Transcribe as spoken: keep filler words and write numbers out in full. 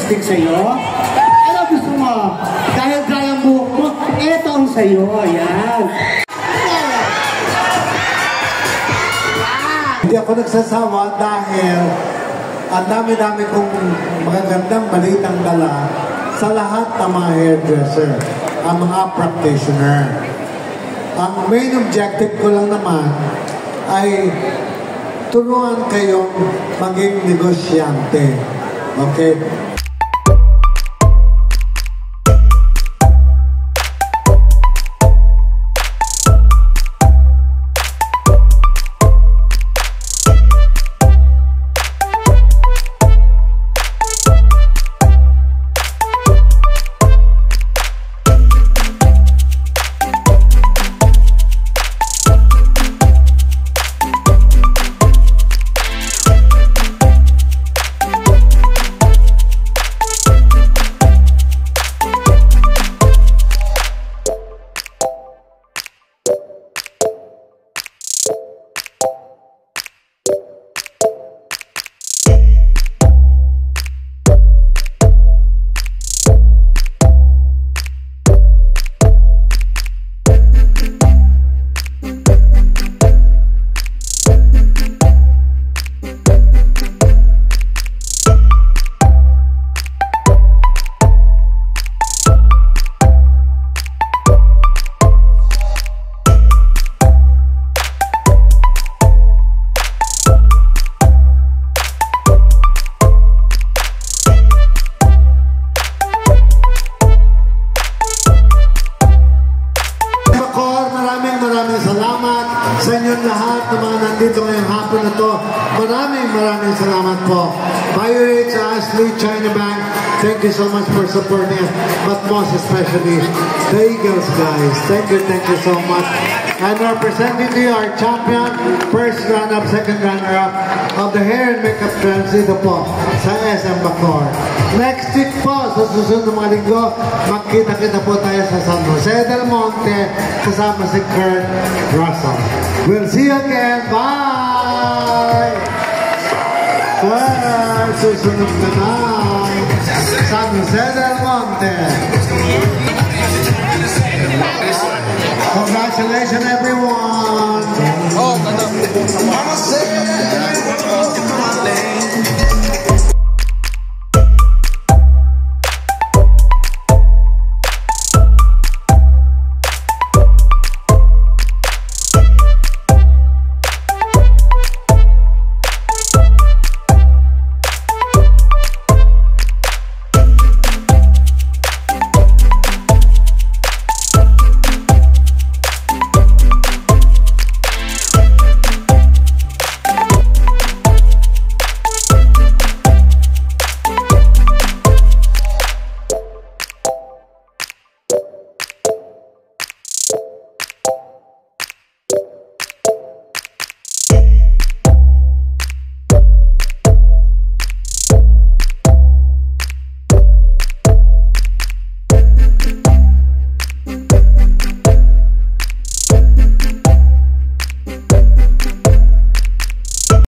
lipstick sa'yo? Ano gusto mo? Dahil dry ang buhok mo, eto ang sa'yo. Ayan. Hindi ako nagsasawa dahil ang dami-dami kong magagandang balitang dala sa lahat ng mga hairdresser, ang mga practitioner. Ang main objective ko lang naman ay turuan kayong maging negosyante. Okay? Sa inyong lahat ng mga nandito ngayong hapon na to, maraming maraming salamat po. Bio-H, Ashley, China Bank, thank you so much for supporting us, but most especially the Eagles guys. Thank you, thank you so much. And representing to you our champion, first runner-up, second runner-up of the hair and makeup trends dito po sa S M Bacoor. Next week po, sa susunod ng mga linggo, magkita-kita po tayo sa San Jose del Monte kasama si Kurt Russell. We'll see you again. Bye! Sir, susunod na na. San Jose del Monte. Congratulations, everyone. Oh,